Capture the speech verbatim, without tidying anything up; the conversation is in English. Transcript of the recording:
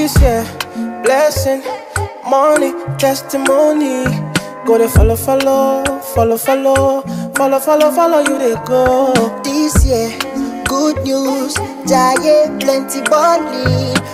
This year, blessing, money, testimony. Go to follow, follow, follow, follow, follow, follow, follow you they go. This year, good news, giant plenty balling.